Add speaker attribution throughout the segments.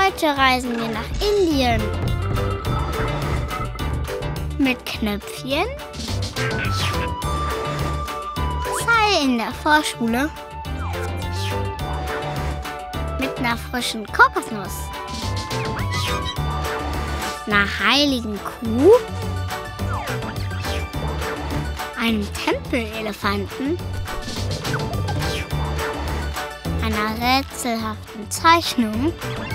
Speaker 1: Heute reisen wir nach Indien. Mit Knöpfchen. Sai in der Vorschule. Mit einer frischen Kokosnuss. Einer heiligen Kuh. Einem Tempelelefanten. Einer rätselhaften Zeichnung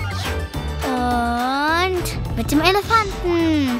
Speaker 1: und mit dem Elefanten.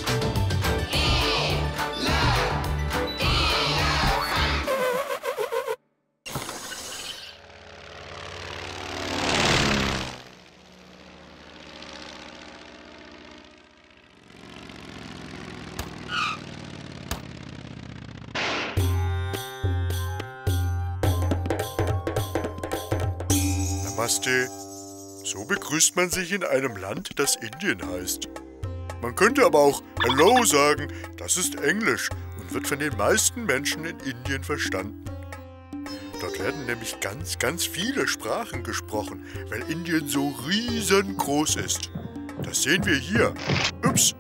Speaker 2: Namaste. So begrüßt man sich in einem Land, das Indien heißt. Man könnte aber auch Hello sagen, das ist Englisch und wird von den meisten Menschen in Indien verstanden. Dort werden nämlich ganz viele Sprachen gesprochen, weil Indien so riesengroß ist. Das sehen wir hier. Ups,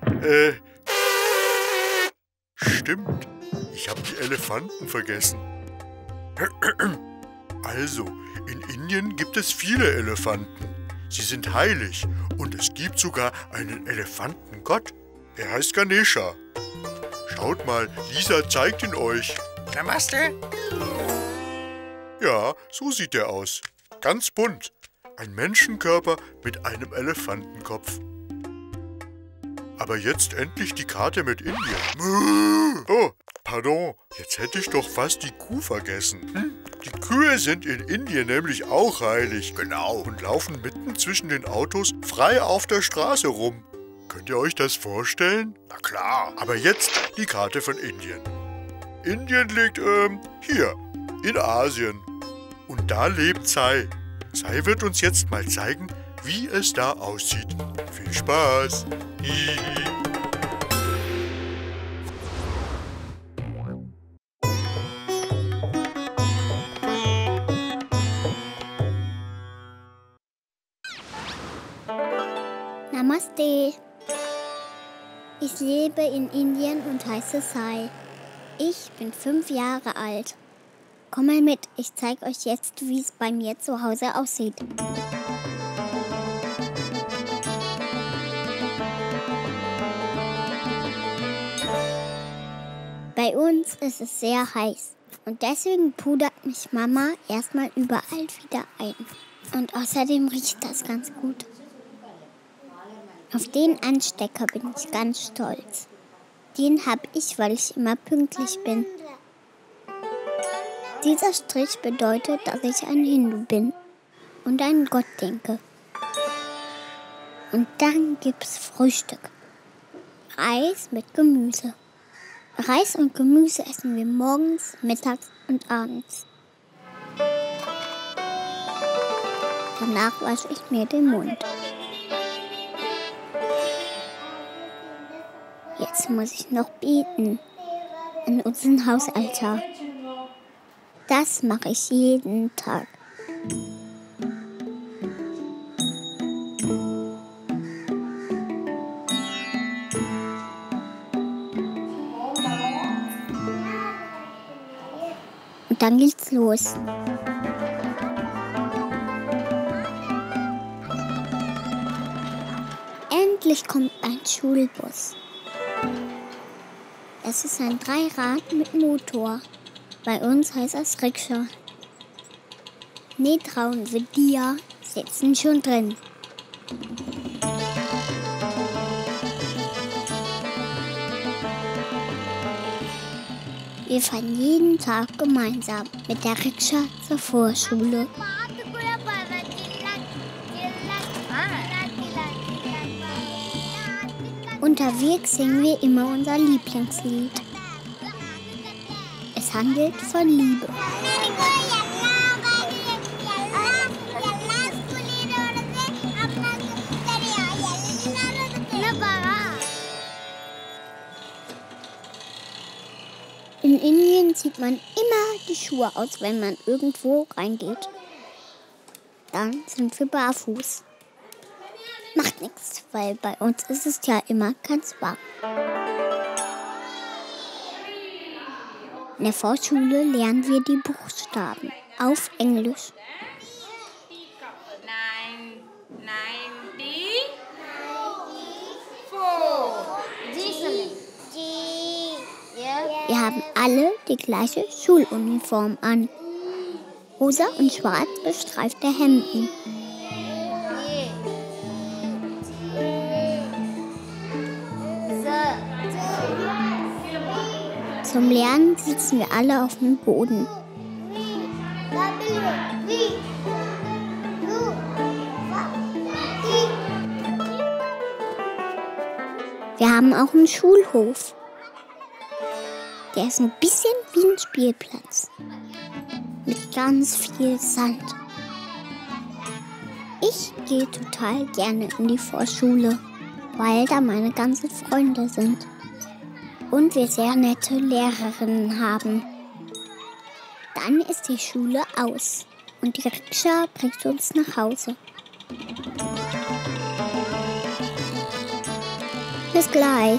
Speaker 2: Stimmt, ich habe die Elefanten vergessen. Also, in Indien gibt es viele Elefanten. Sie sind heilig und es gibt sogar einen Elefantengott. Er heißt Ganesha. Schaut mal, Lisa zeigt ihn euch.
Speaker 3: Namaste.
Speaker 2: Ja, so sieht er aus. Ganz bunt. Ein Menschenkörper mit einem Elefantenkopf. Aber jetzt endlich die Karte mit Indien. Oh, pardon, jetzt hätte ich doch fast die Kuh vergessen. Die Kühe sind in Indien nämlich auch heilig. Genau. Und laufen mitten zwischen den Autos frei auf der Straße rum. Könnt ihr euch das vorstellen?
Speaker 3: Na klar.
Speaker 2: Aber jetzt die Karte von Indien. Indien liegt, hier, in Asien. Und da lebt Sai. Sai wird uns jetzt mal zeigen, wie es da aussieht. Viel Spaß!
Speaker 1: Namaste. Ich lebe in Indien und heiße Sai. Ich bin 5 Jahre alt. Komm mal mit, ich zeige euch jetzt, wie es bei mir zu Hause aussieht. Bei uns ist es sehr heiß und deswegen pudert mich Mama erstmal überall wieder ein. Und außerdem riecht das ganz gut. Auf den Anstecker bin ich ganz stolz. Den habe ich, weil ich immer pünktlich bin. Dieser Strich bedeutet, dass ich ein Hindu bin und an Gott denke. Und dann gibt's Frühstück. Reis mit Gemüse. Reis und Gemüse essen wir morgens, mittags und abends. Danach wasche ich mir den Mund. Jetzt muss ich noch beten an unseren Hausaltar. Das mache ich jeden Tag. Und dann geht's los. Endlich kommt ein Schulbus. Es ist ein Dreirad mit Motor. Bei uns heißt das Rikscha. Netra und Vidya sitzen schon drin. Wir fahren jeden Tag gemeinsam mit der Rikscha zur Vorschule. Unterwegs singen wir immer unser Lieblingslied. Es handelt von Liebe. In Indien zieht man immer die Schuhe aus, wenn man irgendwo reingeht. Dann sind wir barfuß. Macht nichts, weil bei uns ist es ja immer ganz warm. In der Vorschule lernen wir die Buchstaben auf Englisch. Wir haben alle die gleiche Schuluniform an. Rosa und schwarz gestreifte Hemden. Zum Lernen sitzen wir alle auf dem Boden. Wir haben auch einen Schulhof. Der ist ein bisschen wie ein Spielplatz. Mit ganz viel Sand. Ich gehe total gerne in die Vorschule, weil da meine ganzen Freunde sind. Und wir sehr nette Lehrerinnen haben. Dann ist die Schule aus und die Rikscha bringt uns nach Hause. Bis gleich.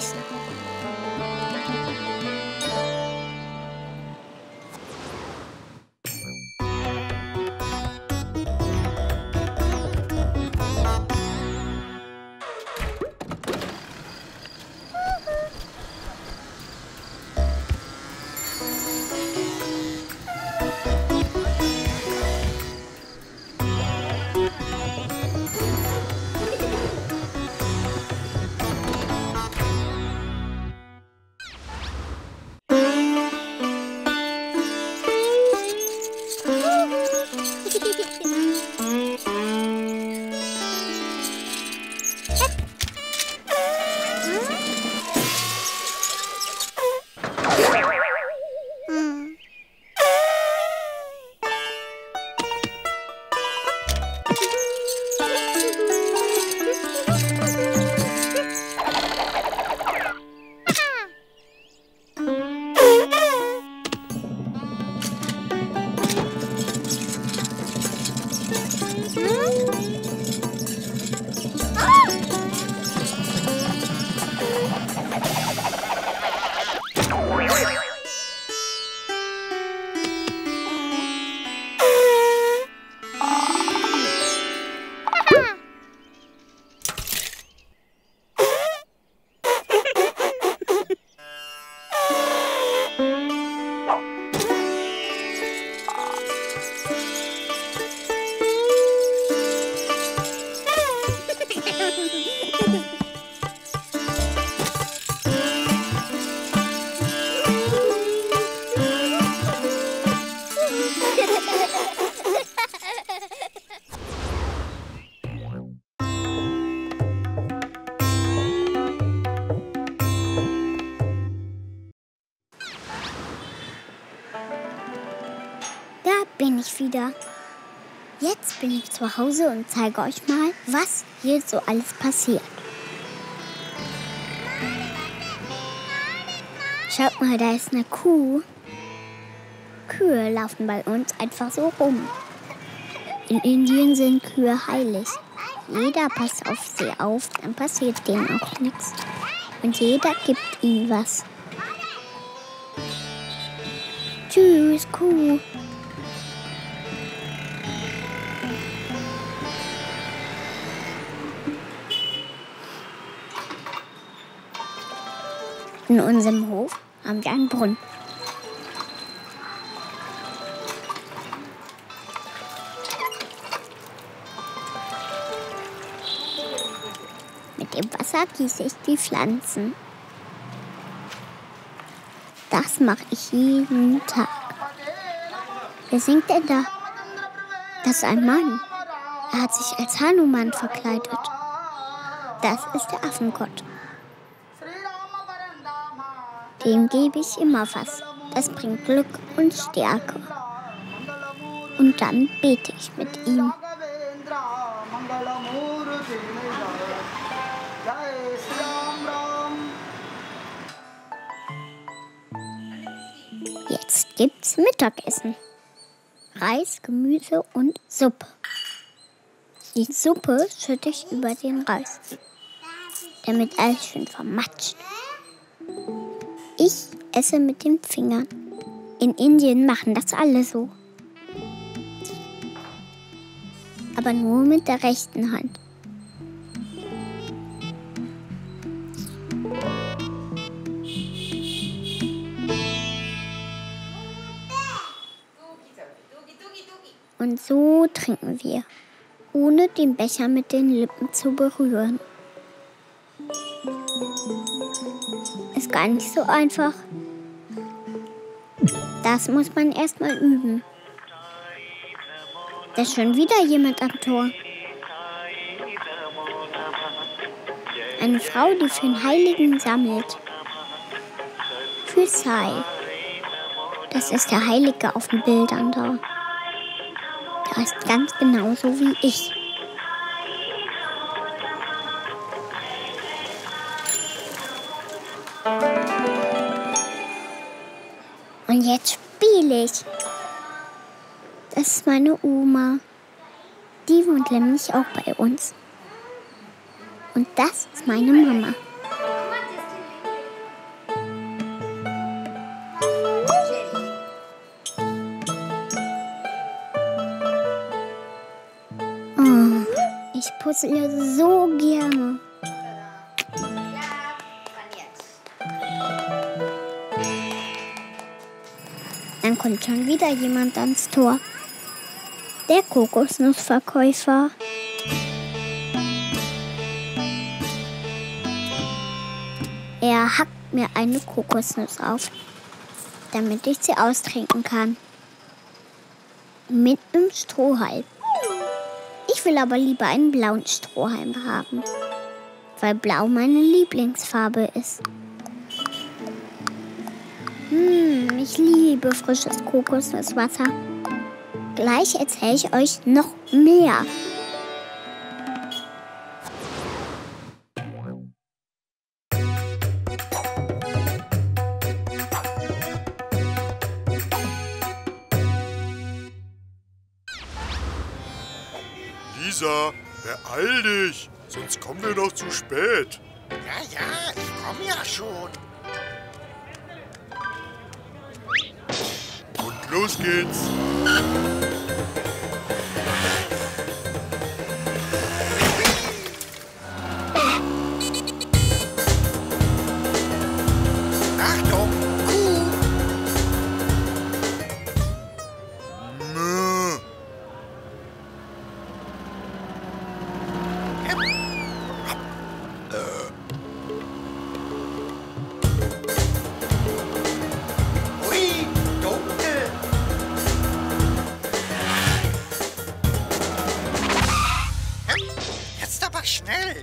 Speaker 1: Da bin ich wieder. Jetzt bin ich zu Hause und zeige euch mal, was hier so alles passiert. Schaut mal, da ist eine Kuh. Kühe laufen bei uns einfach so rum. In Indien sind Kühe heilig. Jeder passt auf sie auf, dann passiert denen auch nichts. Und jeder gibt ihnen was. Tschüss, Kuh. In unserem Hof haben wir einen Brunnen. Mit dem Wasser gieße ich die Pflanzen. Das mache ich jeden Tag. Wer singt denn da? Das ist ein Mann. Er hat sich als Hanuman verkleidet. Das ist der Affengott. Dem gebe ich immer was. Das bringt Glück und Stärke. Und dann bete ich mit ihm. Jetzt gibt's Mittagessen. Reis, Gemüse und Suppe. Die Suppe schütte ich über den Reis, damit alles schön vermatscht. Ich esse mit den Fingern. In Indien machen das alle so. Aber nur mit der rechten Hand. Und so trinken wir, ohne den Becher mit den Lippen zu berühren. Ist gar nicht so einfach. Das muss man erst mal üben. Da ist schon wieder jemand am Tor. Eine Frau, die für den Heiligen sammelt. Für Sai. Das ist der Heilige auf den Bildern da. Der ist ganz genauso wie ich. Und jetzt spiele ich. Das ist meine Oma. Die wohnt nämlich auch bei uns. Und das ist meine Mama. Oh, ich puzzle so gerne. Dann kommt schon wieder jemand ans Tor. Der Kokosnussverkäufer. Er hackt mir eine Kokosnuss auf, damit ich sie austrinken kann. Mit einem Strohhalm. Ich will aber lieber einen blauen Strohhalm haben, weil Blau meine Lieblingsfarbe ist. Ich liebe frisches Kokosnusswasser. Gleich erzähle ich euch noch mehr.
Speaker 2: Lisa, beeil dich, sonst kommen wir noch zu spät.
Speaker 3: Ja, ich komme ja schon.
Speaker 2: Und los geht's.
Speaker 3: Achtung, Kuh. Ui, dunkel. Jetzt aber schnell.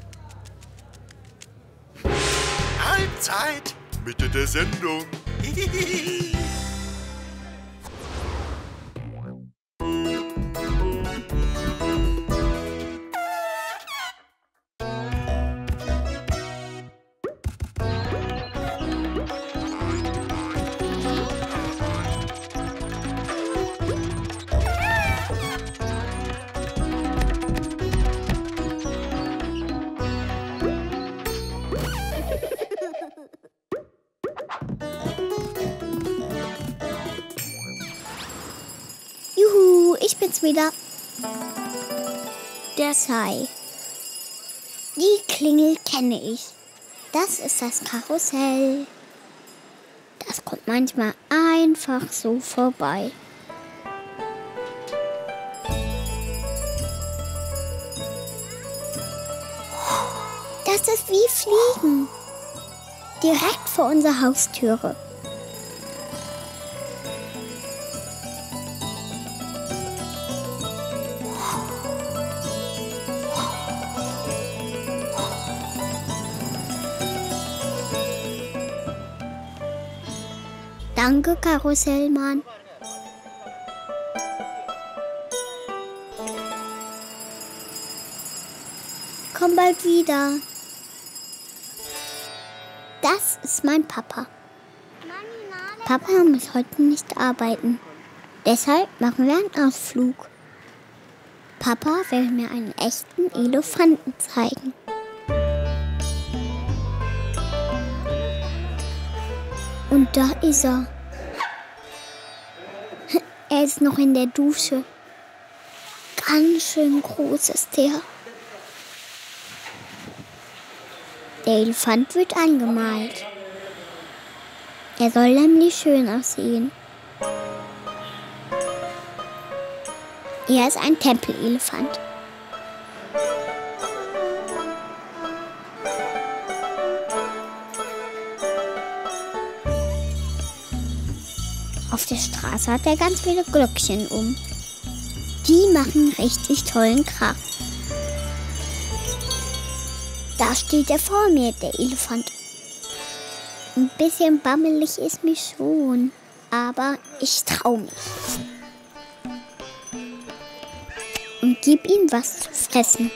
Speaker 3: Halbzeit.
Speaker 2: Mitte der Sendung.
Speaker 1: Juhu, ich bin's wieder. Der Sai. Die Klingel kenne ich. Das ist das Karussell. Das kommt manchmal einfach so vorbei. Das ist wie Fliegen. Direkt vor unserer Haustüre. Danke, Karussellmann. Komm bald wieder. Das ist mein Papa. Papa muss heute nicht arbeiten. Deshalb machen wir einen Ausflug. Papa will mir einen echten Elefanten zeigen. Und da ist er. Er ist noch in der Dusche. Ganz schön groß ist der. Der Elefant wird angemalt. Er soll nämlich schön aussehen. Er ist ein Tempelelefant. Auf der Straße hat er ganz viele Glöckchen um. Die machen richtig tollen Krach. Da steht er vor mir, der Elefant. Ein bisschen bammelig ist mir schon, aber ich traue mich. Und gib ihm was zu fressen.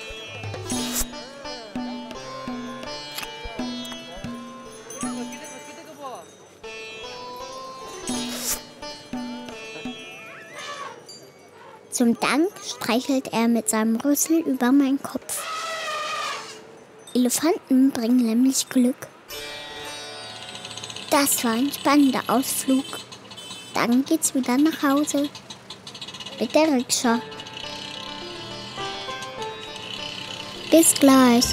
Speaker 1: Zum Dank streichelt er mit seinem Rüssel über meinen Kopf. Elefanten bringen nämlich Glück. Das war ein spannender Ausflug. Dann geht's wieder nach Hause. Mit der Rikscha. Bis gleich.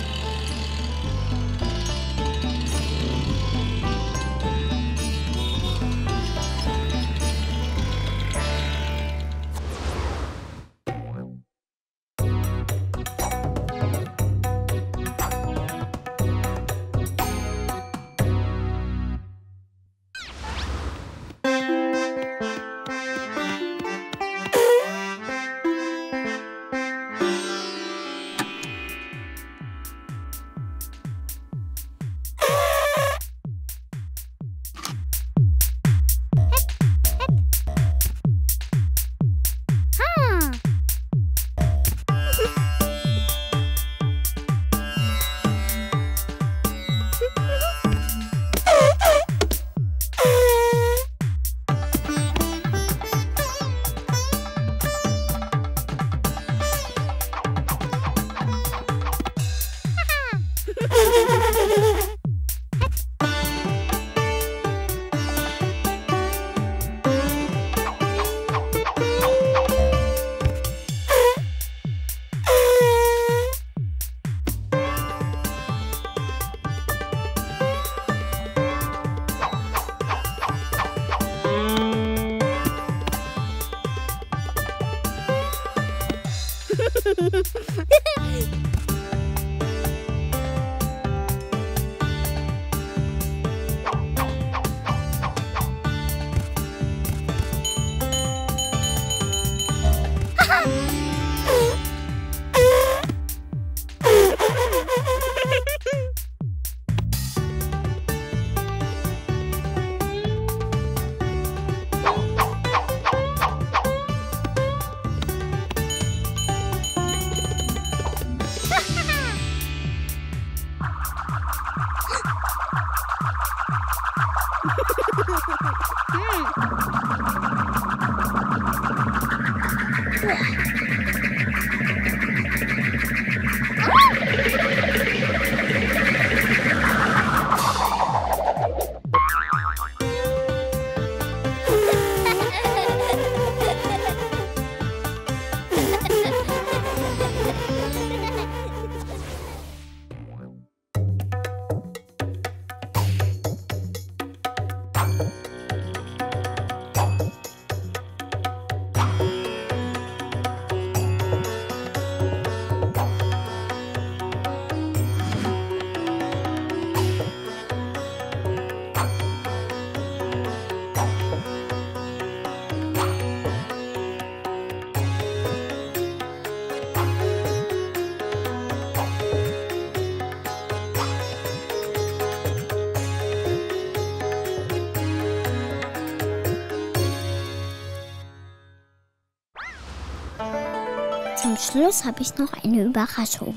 Speaker 1: Zum Schluss habe ich noch eine Überraschung.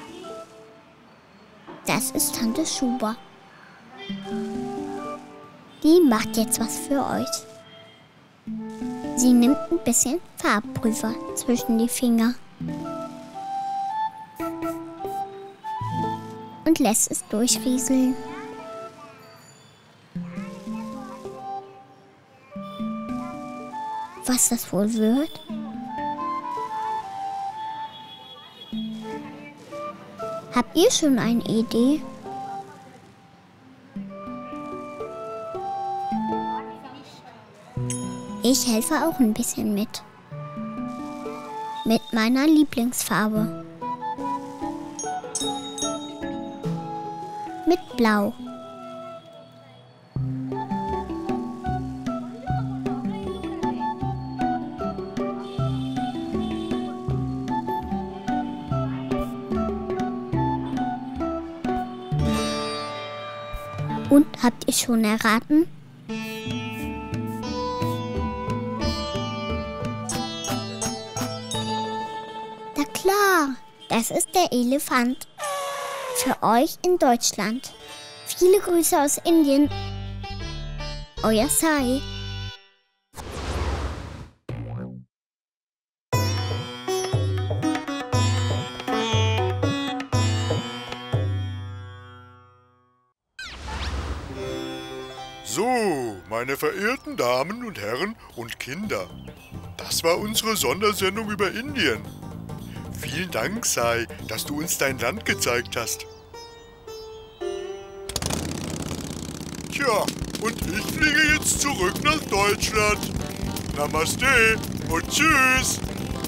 Speaker 1: Das ist Tante Schuber. Die macht jetzt was für euch. Sie nimmt ein bisschen Farbpulver zwischen die Finger Und lässt es durchrieseln. Was das wohl wird? Habt ihr schon eine Idee? Ich helfe auch ein bisschen mit. Mit meiner Lieblingsfarbe. Mit Blau. Und habt ihr schon erraten? Na klar, das ist der Elefant. Für euch in Deutschland. Viele Grüße aus Indien. Euer Sai.
Speaker 2: So, meine verehrten Damen und Herren und Kinder, das war unsere Sondersendung über Indien. Vielen Dank, Sai, dass du uns dein Land gezeigt hast. Tja, und ich fliege jetzt zurück nach Deutschland. Namaste und tschüss.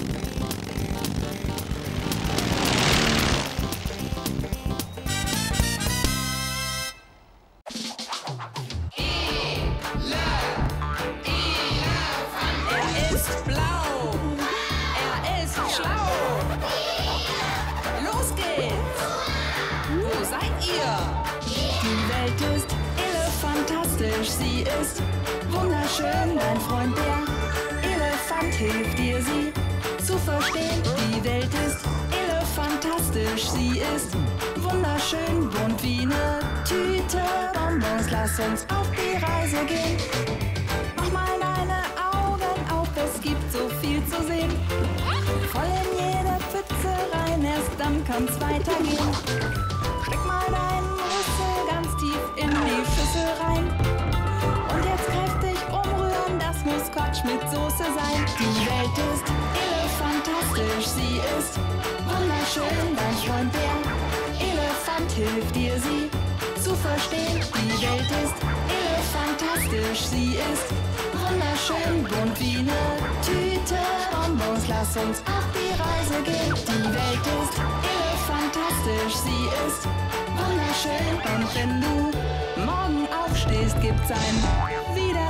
Speaker 4: Sie ist wunderschön, dein Freund der Elefant hilft dir, sie zu verstehen. Die Welt ist elefantastisch, sie ist wunderschön, bunt wie eine Tüte Bonbons. Lass uns auf die Reise gehen. Mach mal deine Augen auf, es gibt so viel zu sehen. Voll in jede Pfütze rein, erst dann kann's weitergehen. Steck mal deinen Rüssel ganz tief in die Schüssel rein. Und jetzt kräftig umrühren, das muss Quatsch mit Soße sein. Die Welt ist elefantastisch, sie ist wunderschön. Dein Freund der Elefant hilft dir, sie zu verstehen. Die Welt ist elefantastisch, sie ist wunderschön, bunt wie eine Tüte Bonbons. Lass uns auf die Reise gehen. Die Welt ist elefantastisch, sie ist wunderschön. Und wenn du morgen aufstehst, gibt's ein Wieder